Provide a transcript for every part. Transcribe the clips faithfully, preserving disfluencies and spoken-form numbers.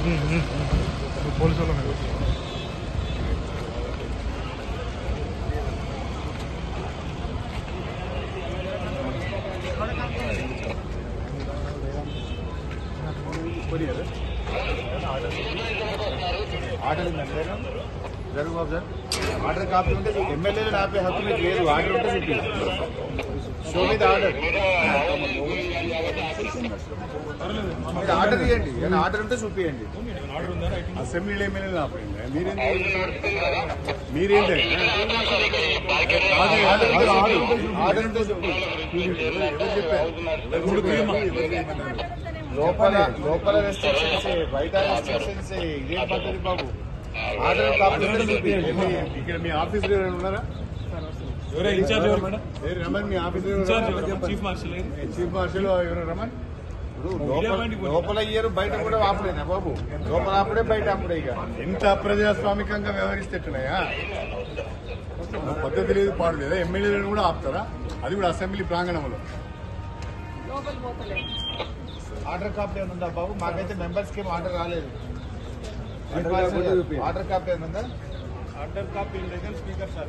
Police వాళ్ళ మీద order జరుగు బాబు సార్ ఆర్డర్ కాపీ ఉంటే ఎమ్మెల్యేలు ఆపే హక్కు మీకు లేదు. ఆర్డర్ ఉంటే చూపి షో మీద ఆర్డర్ మీరు ఆర్డర్ ఇవ్వండి. ఏమైనా ఆర్డర్ ఉంటే చూపియండి. అసెంబ్లీలో ఎమ్మెల్యేలు ఆపండి. మీరేంటి మీరేంటి ఆర్డర్ ఉంటే చూపి చెప్పారు. లోపల లోపల రెస్ట్రిక్షన్స్ బయట రెస్ట్రిక్షన్స్ ఇదే పద్ధతి బాబు. ఆర్డర్ కాపీ ఇక్కడ మీ ఆఫీస్ ఉన్నారా? రమన్ మీ office chief marshal chief marshal ఎవరు రమన్? లోపల ఇయ్యరు బయట కూడా ఆపలేనా బాబు? లోపల ఆపడే బయట ఆపడే. ఇక ఎంత అప్రజాస్వామికంగా వ్యవహరిస్తేట్టున్నాయా? పద్ధతి లేదు పాడు లేదా? ఎమ్మెల్యేలను కూడా ఆపుతారా? అది కూడా అసెంబ్లీ ప్రాంగణంలో. ఆర్డర్ కాపీ ఏమైనా ఉందా బాబు? మాకైతే మెంబర్స్ కి ఆర్డర్ రాలేదు. ఆర్డర్ కాపీ ఏమైనా ఉందా? Order copy speaker sir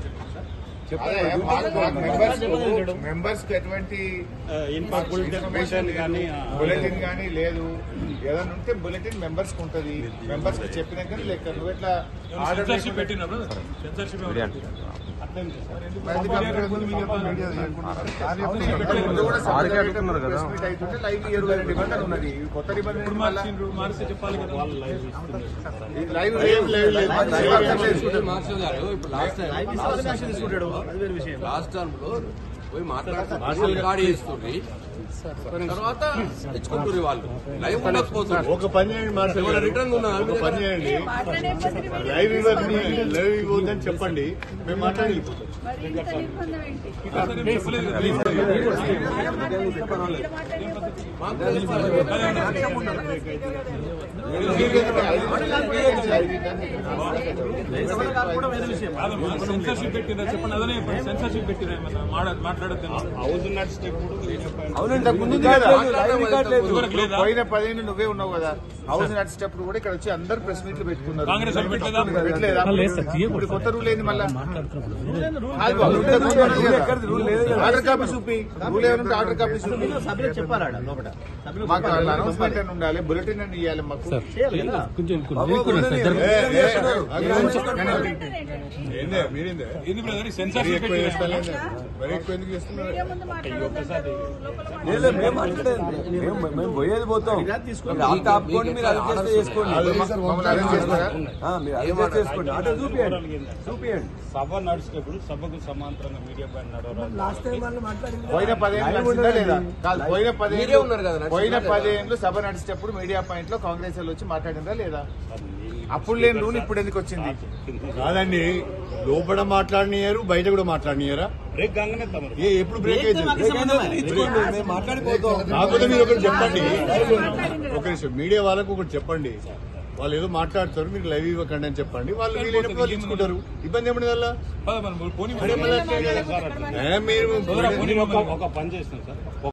members కి ఎటువంటి ఇన్ఫర్మేషన్ కానీ బులెటిన్ కానీ లేదు. ఏదైనా ఉంటే బులెటిన్ మెంబర్స్ కి ఉంటది. మెంబర్స్ కి చెప్పినాక లెక్క. నువ్వు ఎట్లా ఆర్డర్ పెట్టినా లైవ్ ఇరవై నిబంధన ఉన్నది. కొత్త నిబంధన లైవ్ లాస్ట్ టర్మ్ లో పోయి మాట్లాడుతుంది తర్వాత తెచ్చుకుంటారు వాళ్ళు. లైవ్ ఉండకపోతుంది. ఒక పని చేయండి మార్షల్ రిటర్న్ ఒక పని చేయండి. లైవ్ ఇవ్వద్దని లైవ్ ఇవ్వద్దని చెప్పండి. మేము మాట్లాడి సెన్సర్షిప్ పెట్టినా చెప్పండి. అదనే సెన్సర్షిప్ పెట్టినా మాట్లాడద్దు. అవునండి ముందు పోయిన పదిహేను నువ్వే ఉన్నావు కదా. హౌస్ నడిచేటప్పుడు కూడా ఇక్కడ వచ్చి అందరు ప్రెస్ మీట్లు పెట్టుకున్నారు. ఇప్పుడు కొత్త రూల్ ఏంది మళ్ళా? ఆర్డర్ కాపీ చూపి. రూల్ ఏమంటే ఆర్డర్ కాపీ చూపి. మాకు అనౌన్స్మెంట్ అని ఉండాలి. బులెటిన్ అని ఇవ్వాలి మాకు. మీరేందే సెన్సర్షిప్ మరి ఎక్కువ ఎందుకు చేస్తున్నారు? మేము పోయేది పోతాం. ఆపుకోండి. మీరు అడ్జస్ట్ చేసుకోండి. చేసుకోండి. ఆటో చూపియండి చూపియండి. సభ నడిచేటప్పుడు సభకు సమాంతరంగా మీడియా పైన పోయిన పదేళ్ళు లేదా కాదు పోయిన పదేళ్ళు పోయిన పదేళ్ళు సభ నడిచేటప్పుడు మీడియా పాయింట్ లో కాంగ్రెస్ వాళ్ళు వచ్చి మాట్లాడిందా లేదా? అప్పుడు లేని రూల్ ఇప్పుడు ఎందుకు వచ్చింది? కాదండి, లోపల మాట్లాడినారు, బయట కూడా మాట్లాడినారా? ఏ ఎప్పుడు బ్రేక్ అయితే కాకపోతే మీరు ఒకటి చెప్పండి. ఒక నిమిషం మీడియా వాళ్ళకు ఒకటి చెప్పండి. వాళ్ళు ఏదో మాట్లాడతారు, మీరు లైవ్ ఇవ్వకండి అని చెప్పండి. వాళ్ళు వీలైనప్పుడు తీసుకుంటారు. ఇబ్బంది ఏమన్నా వల్ల మీరు మీరు ఒక పని చేస్తాం సార్.